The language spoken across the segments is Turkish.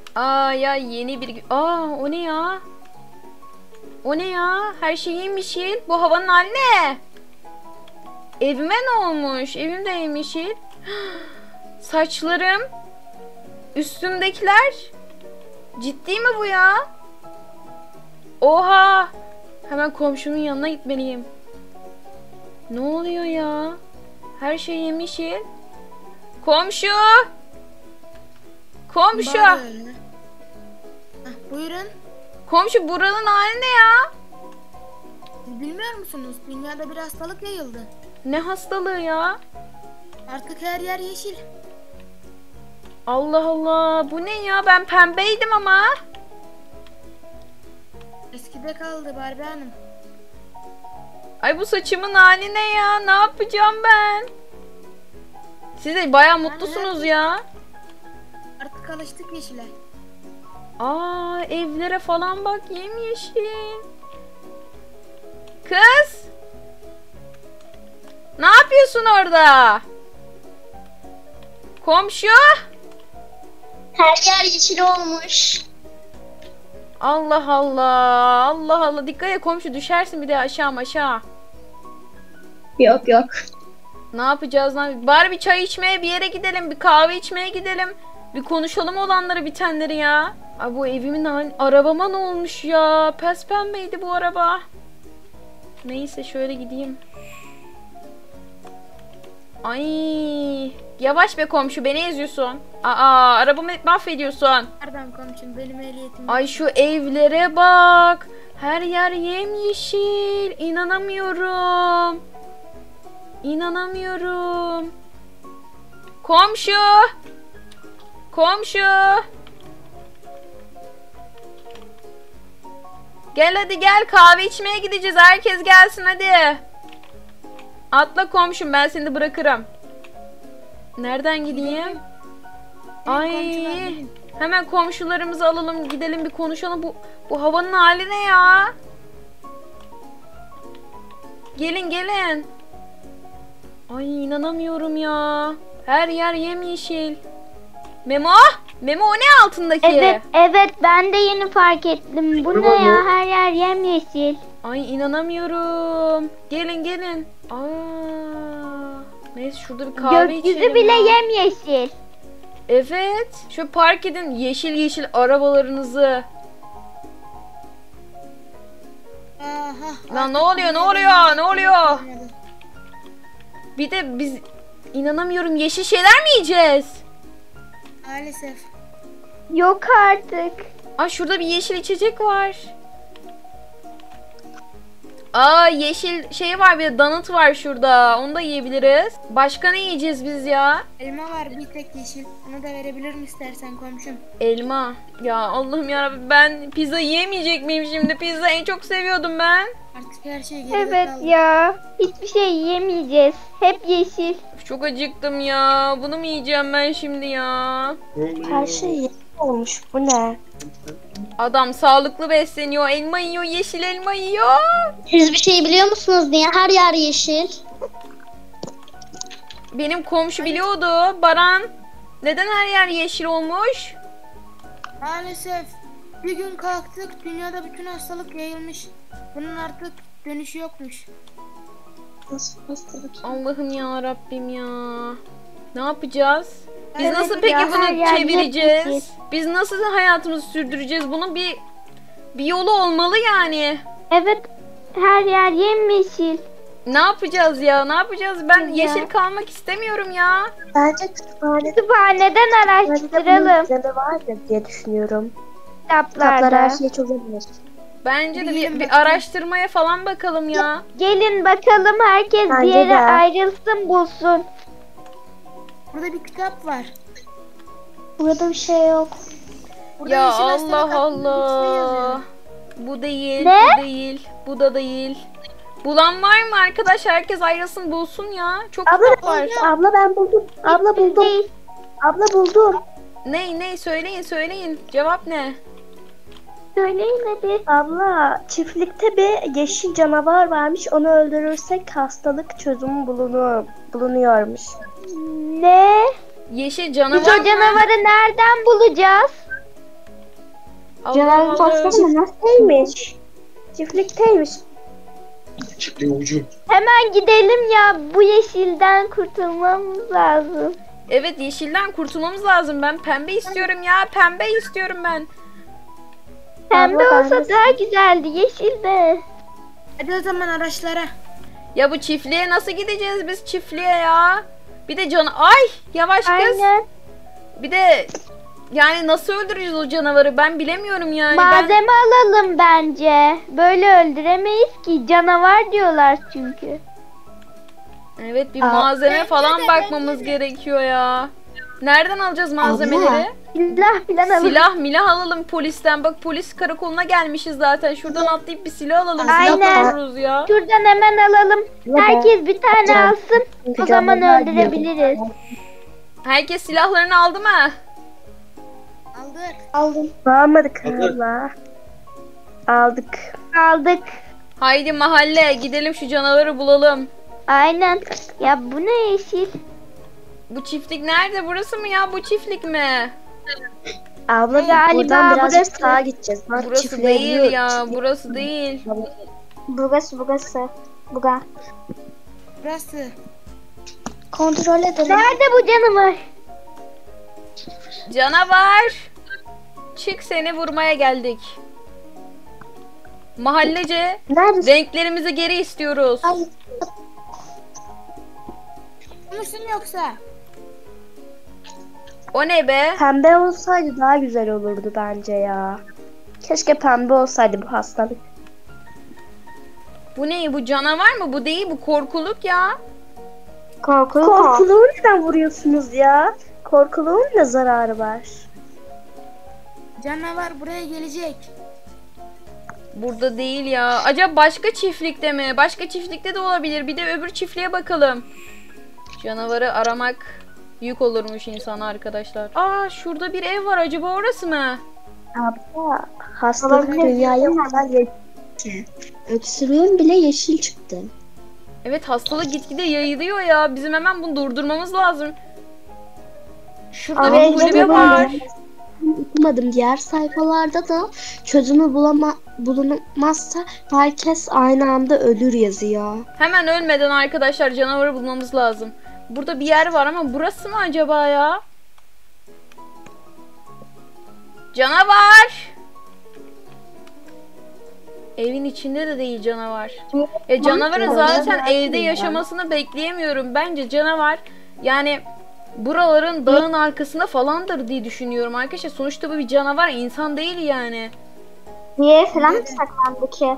Aa ya yeni bir... Aa o ne ya? O ne ya? Her şey yemyeşil. Bu havanın hali ne? Evime ne olmuş? Evim de yemyeşil. Saçlarım. Üstümdekiler. Ciddi mi bu ya? Oha! Hemen komşumun yanına gitmeliyim. Ne oluyor ya? Her şey yemyeşil. Komşu! Komşu! Buyurun. Komşu buranın hali ne ya? Siz bilmiyor musunuz? Dünyada bir hastalık yayıldı. Ne hastalığı ya? Artık her yer yeşil. Allah Allah, bu ne ya? Ben pembeydim ama. Eskide kaldı Barbie Hanım. Ay bu saçımın hali ne ya? Ne yapacağım ben? Siz de bayağı mutlusunuz ya. Artık alıştık yeşile. Aa, evlere falan bak, yemyeşil. Kız! Ne yapıyorsun orada? Komşu? Her yer yeşil olmuş. Allah Allah. Allah Allah. Dikkat et komşu, düşersin bir de aşağı. Yok yok. Ne yapacağız lan? Bari bir çay içmeye bir yere gidelim. Bir kahve içmeye gidelim. Bir konuşalım olanları bitenleri ya. Ay bu evimin arabama ne olmuş ya? Pes pembeydi bu araba. Neyse şöyle gideyim. Ay yavaş be komşu, beni eziyorsun. Aa arabamı mahvediyorsun. Pardon komşum, benim ehliyetim. Ay şu evlere bak. Her yer yemyeşil. İnanamıyorum. İnanamıyorum. Komşu. Komşu. Gel hadi gel, kahve içmeye gideceğiz. Herkes gelsin hadi. Atla komşum, ben seni bırakırım. Nereden gideyim? Ay. Hemen komşularımızı alalım, gidelim bir konuşalım. Bu havanın hali ne ya? Gelin gelin. Ay inanamıyorum ya. Her yer yemyeşil. Memo? Memo o ne altındaki? Evet ben de yeni fark ettim. Bu ne ya? Her yer yemyeşil. Ay inanamıyorum. Gelin gelin. Aa. Neyse şurada bir kahve içelim. Gökyüzü bile ya. yemyeşil. Evet. Şu park edin yeşil yeşil arabalarınızı. Aha. Lan ne oluyor? Ne oluyor? Ne oluyor? Bir de biz inanamıyorum, yeşil şeyler mi yiyeceğiz? Maalesef. Yok artık. Aa şurada bir yeşil içecek var. Aa yeşil şey var, bir de donut var şurada. Onu da yiyebiliriz. Başka ne yiyeceğiz biz ya? Elma var bir tek yeşil. Onu da verebilirim istersen komşum. Elma. Ya Allah'ım yarabbim, ben pizza yiyemeyecek miyim şimdi? Pizza en çok seviyordum ben. Artık her şey geride Evet kaldı. ya. Hiçbir şey yiyemeyeceğiz. Hep yeşil. Çok acıktım ya. Bunu mu yiyeceğim ben şimdi ya? Her şey yeşil olmuş. Bu ne? Adam sağlıklı besleniyor. Elma yiyor. Yeşil elma yiyor. Siz bir şey biliyor musunuz diye her yer yeşil. Benim komşu biliyordu. Baran. Neden her yer yeşil olmuş? Maalesef. Bir gün kalktık, dünyada bütün hastalık yayılmış. Bunun artık dönüşü yokmuş. Nasıl hastalık? Allah'ım ya Rabbim ya. Ne yapacağız? Biz Evet nasıl ya, peki her bunu yer çevireceğiz? yemyeşil. Biz nasıl hayatımızı sürdüreceğiz? Bunun bir yolu olmalı yani. Evet her yer yemyeşil. Ne yapacağız ya? Ne yapacağız? Ben Ya. yeşil kalmak istemiyorum ya. Bence kütüphanede Kütüphaneden araştıralım. bunun vardır diye düşünüyorum. Kitaplarda. Kitaplar her şeyi çözebilir. Bence de Gelin bir bakalım. araştırmaya falan bakalım ya. Gelin bakalım, herkes bir Bence yere de. ayrılsın bulsun. Burada bir kitap var. Burada bir şey yok. Burada Ya yeşil hastalık Allah hakkında bir şey yazıyor. Allah. Bu değil, Ne? bu değil, bu da değil. Bulan var mı arkadaş? Herkes ayrılsın bulsun ya. Çok kitap var. Abla ben buldum. Abla buldum. Değil. Abla buldum. Ne söyleyin. Cevap ne? Söyleyin hadi. Abla çiftlikte bir yeşil canavar varmış. Onu öldürürsek hastalık çözümü bulunuyormuş. Ne? Yeşil Biz canavar o mı? canavarı nereden bulacağız? Allah'ım Allah'ım. Nasılmış? Çiftlikteymiş. Çiftliğe ucu. Hemen gidelim ya. Bu yeşilden kurtulmamız lazım. Evet, yeşilden kurtulmamız lazım. Ben pembe istiyorum ya. Pembe istiyorum ben. Pembe Abla, ben olsa de- daha güzeldi. Yeşil de. Hadi o zaman araçlara. Ya bu çiftliğe nasıl gideceğiz biz çiftliğe ya? Bir de ay yavaş kız. Aynen. Bir de yani nasıl öldüreceğiz o canavarı ben bilemiyorum yani. Malzeme alalım bence. Böyle öldüremeyiz ki. Canavar diyorlar çünkü. Evet, bir Aa, malzeme falan bakmamız gerekiyor ya. Nereden alacağız malzemeleri? Silah falan alalım. Silah milah alalım polisten. Bak polis karakoluna gelmişiz zaten. Şuradan atlayıp bir silah alalım. Aynen. Silah buluruz ya. Şuradan hemen alalım. Herkes bir tane Can. alsın. O Can, zaman ben öldürebiliriz. Herkes silahlarını aldı mı? Aldık. Aldım. Almadık abla. Aldık. Aldık. Haydi mahalle gidelim şu canavarı bulalım. Aynen. Ya bu ne yeşil? Bu çiftlik nerede? Burası mı ya? Bu çiftlik mi? Abla Galiba buradan birazcık burası. sağa gideceğiz. Bak, Burası çiftliğe değil gidiyor. ya. Burası değil. Burası. Buga. Burası. Kontrol edelim. Nerede bu canavar? Canavar! Çık, seni vurmaya geldik. Mahallece Nerede? renklerimizi geri istiyoruz. Ay. Musun yoksa? O ne be? Pembe olsaydı daha güzel olurdu bence ya. Keşke pembe olsaydı bu hastalık. Bu ne? Bu canavar mı? Bu değil. Bu korkuluk ya. Korkuluğu neden vuruyorsunuz ya? Korkuluğun ne zararı var? Canavar buraya gelecek. Burada değil ya. Acaba başka çiftlikte mi? Başka çiftlikte de olabilir. Bir de öbür çiftliğe bakalım. Canavarı aramak yük olurmuş insana arkadaşlar. Aa, şurada bir ev var. Acaba orası mı? Abla hastalık dünyaya kadar yeşil. Öksürüğüm bile yeşil çıktı. Evet, hastalık gitgide yayılıyor ya. Bizim hemen bunu durdurmamız lazım. Şurada bir kulübe var. Okumadım. Diğer sayfalarda da çözümü bulunmazsa herkes aynı anda ölür yazıyor. Hemen ölmeden arkadaşlar canavarı bulmamız lazım. Burada bir yer var ama burası mı acaba ya? Canavar! Evin içinde de değil canavar. Canavarın zaten evde yaşamasını bekleyemiyorum. Bence canavar yani buraların dağın arkasında falandır diye düşünüyorum arkadaşlar. Sonuçta bu bir canavar, insan değil yani. Niye falan mı saklandı ki?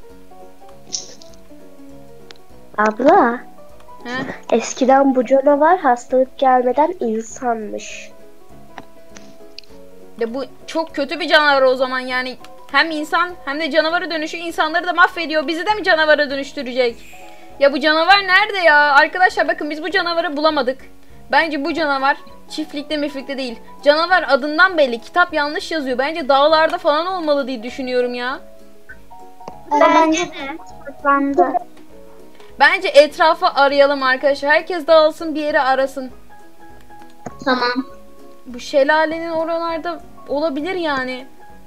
Abla He? eskiden bu canavar hastalık gelmeden insanmış. De bu çok kötü bir canavar o zaman yani. Hem insan hem de canavara dönüşüyor. İnsanları da mahvediyor. Bizi de mi canavara dönüştürecek? Ya bu canavar nerede ya? Arkadaşlar bakın, biz bu canavarı bulamadık. Bence bu canavar çiftlikte miflikte değil. Canavar adından belli. Kitap yanlış yazıyor. Bence dağlarda falan olmalı diye düşünüyorum ya. Bence de saklandı. Bence etrafı arayalım arkadaşlar. Herkes dağılsın, bir yere arasın. Tamam. Bu şelalenin oralarda olabilir yani.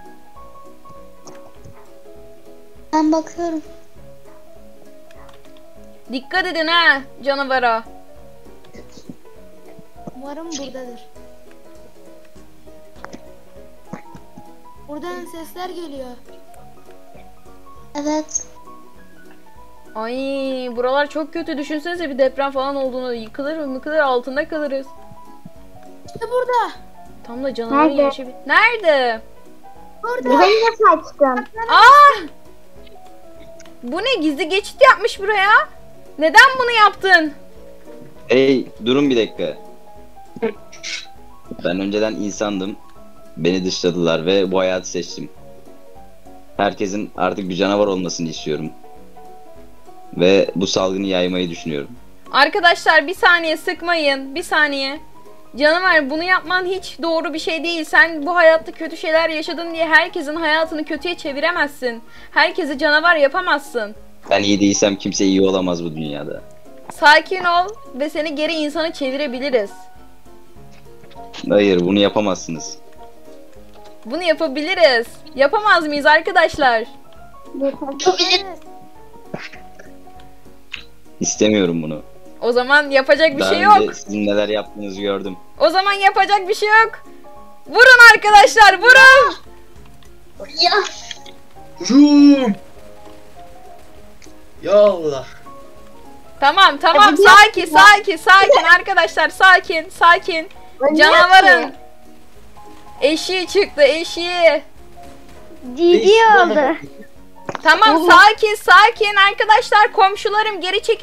Ben bakıyorum. Dikkat edin ha canavara. Umarım buradadır. Buradan sesler geliyor. Evet. Ay, buralar çok kötü. Düşünsenize bir deprem falan olduğunu, yıkılır altında kalırız. İşte burada. Tam da canavarın Nerede? yaşı Nerede? Burada. Nereye kaçtın? Aa! Bu ne? Gizli geçit yapmış buraya. Neden bunu yaptın? Hey, durun bir dakika. Ben önceden insandım. Beni dışladılar ve bu hayatı seçtim. Herkesin artık bir canavar olmasını istiyorum. Ve bu salgını yaymayı düşünüyorum. Arkadaşlar bir saniye, sıkmayın. Bir saniye. Canavar, bunu yapman hiç doğru bir şey değil. Sen bu hayatta kötü şeyler yaşadın diye herkesin hayatını kötüye çeviremezsin. Herkesi canavar yapamazsın. Ben iyi değilsem kimse iyi olamaz bu dünyada. Sakin ol ve seni geri insana çevirebiliriz. Hayır, bunu yapamazsınız. Bunu yapabiliriz. Yapamaz mıyız arkadaşlar? Evet. İstemiyorum bunu. O zaman yapacak bir Daha şey önce yok. sizin neler yaptığınızı gördüm. O zaman yapacak bir şey yok. Vurun arkadaşlar, vurun. Rum. Ya Allah. Tamam sakin arkadaşlar, sakin. Canavarın eşiği çıktı, eşiği. Cici oldu. Tamam sakin arkadaşlar, komşularım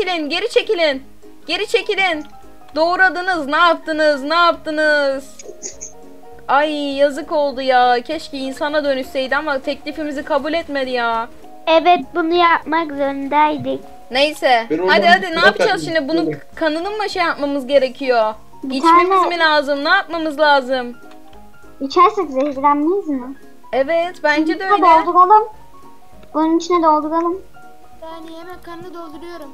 geri çekilin. Doğradınız, ne yaptınız? Ay yazık oldu ya, keşke insana dönüşseydi ama teklifimizi kabul etmedi ya. Evet, bunu yapmak zorundaydık. Neyse Ben hadi oradan ne bırak yapacağız bakayım, şimdi, bunun söyle. kanını mı şey yapmamız gerekiyor? Bir İçmemiz tane- mi lazım, ne yapmamız lazım? İçersek zehirlenmeyiz mi? Evet bence de İçine öyle. dolduralım. Bunun içine dolduralım. Yani hemen kanını dolduruyorum.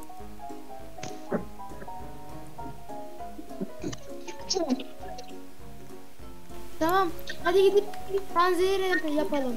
Tamam. Hadi gidip panzehir yapalım.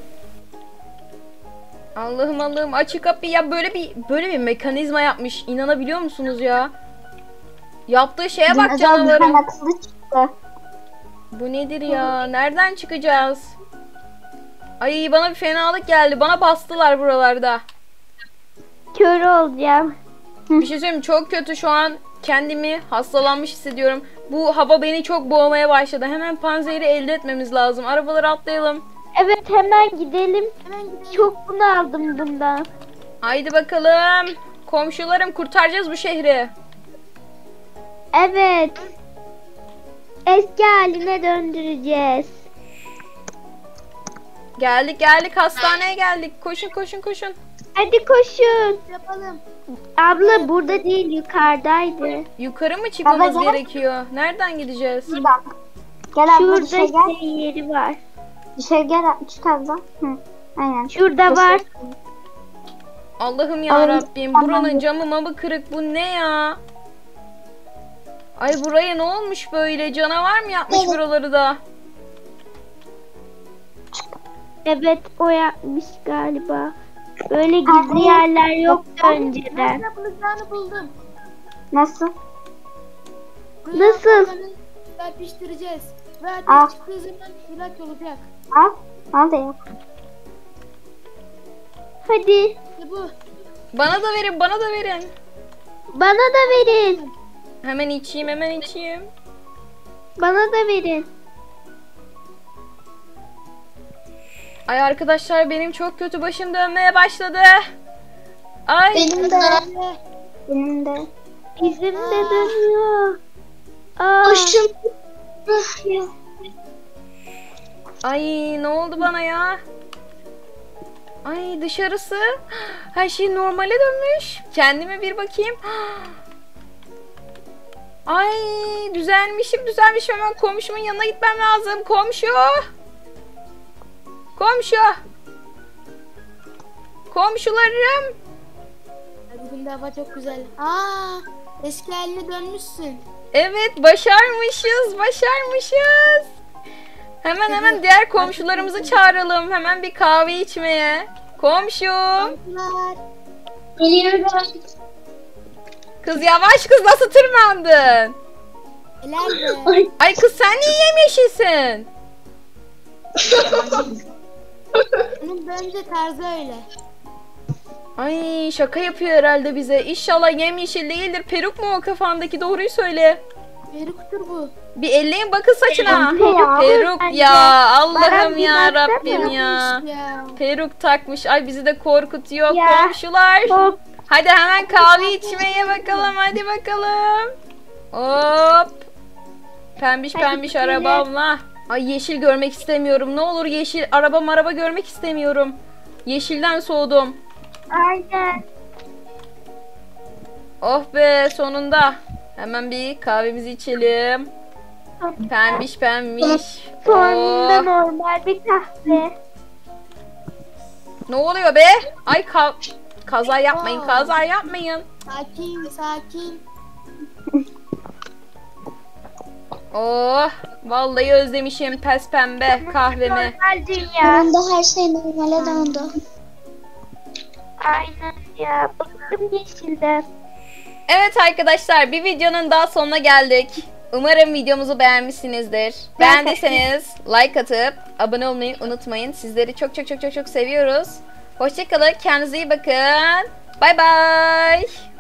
Allah'ım açık kapıyı ya, böyle bir mekanizma yapmış, inanabiliyor musunuz ya? Yaptığı şeye bak Dinozor canavarın. mıkanatısı çıktı. Bu nedir ya? Nereden çıkacağız? Ay bana bir fenalık geldi. Bana bastılar buralarda. Kör olacağım. Bir şey söyleyeyim mi? Çok kötü şu an. Kendimi hastalanmış hissediyorum. Bu hava beni çok boğmaya başladı. Hemen panzehiri elde etmemiz lazım. Arabalara atlayalım. Evet, hemen gidelim. Hemen gidelim. Çok bunaldım bundan. Haydi bakalım. Komşularım, kurtaracağız bu şehri. Evet. Eski haline döndüreceğiz. Geldik hastaneye geldik. Koşun. Hadi koşun. Yapalım. Abla burada değil, yukarıdaydı. Yukarı mı çıkmamız Baba, gel. gerekiyor? Nereden gideceğiz? Bir bak. Gel abla dışarı Şurada gel. şey yeri var. Dışarı gel. Çık abla. Hı. Aynen. Şurada var. Allah'ım ya Ay, Rabbim, tamam. buranın camı mamı kırık, bu ne ya? Ay buraya ne olmuş böyle? Canavar mı yapmış buraları da? Evet, o yapmış galiba. Böyle gizli yerler yoktu önceden. Ben bulacağını buldum. Nasıl? Nasıl? Kanı serpiştireceğiz. Ve Ah. ateş çıktığı zaman ilaç olacak. Al. Al da yap. Hadi. İşte bu. Bana da verin. Bana da verin. Hemen içeyim. Bana da verin. Ay arkadaşlar, benim çok kötü başım dönmeye başladı. Ay. Benim de. Benim de. Bizim de dönüyor. Aa, Ay ne oldu bana ya? Ay dışarısı. Her şey normale dönmüş. Kendime bir bakayım. Ay düzelmişim. Hemen komşumun yanına gitmem lazım. Komşularım. Ay, bugün de hava çok güzel. Aa, eski haline dönmüşsün. Evet başarmışız. Hemen diğer komşularımızı çağıralım. Hemen bir kahve içmeye. Komşum. Komşular. Kız yavaş, kız nasıl tırmandın? Helal be. Ay kız sen niye yemyeşilsin? Onun bence tarzı öyle. Ay şaka yapıyor herhalde bize. İnşallah yemyeşil değildir. Peruk mu o kafandaki, doğruyu söyle. Peruktur bu. Bir elleyin bakın saçına. Ya. Peruk Bence. ya, Allah'ım Baran bir ya baksana. Rabbim ya. Ya. Peruk takmış. Ay bizi de korkutuyor Ya. komşular. Hop. Hadi hemen kahve içmeye bakalım. Hadi bakalım. Hop. Pembiş Hadi gidelim. arabamla. Ay yeşil görmek istemiyorum. Ne olur yeşil araba görmek istemiyorum. Yeşilden soğudum. Aynen. Oh be sonunda. Hemen bir kahvemizi içelim. Pembiş. Sonunda Oh. normal bir kahve. Ne oluyor be? Ay kaza yapmayın. Sakin. Oh, vallahi özlemişim pes pembe kahvemi. Normal dünya. Sonunda her şey normale döndü. Aynen ya. Bıktım yeşilden. Evet arkadaşlar, bir videonun daha sonuna geldik. Umarım videomuzu beğenmişsinizdir. Beğendiyseniz like atıp abone olmayı unutmayın. Sizleri çok çok çok çok çok seviyoruz. Hoşçakalın. Kendinize iyi bakın. Bay bay.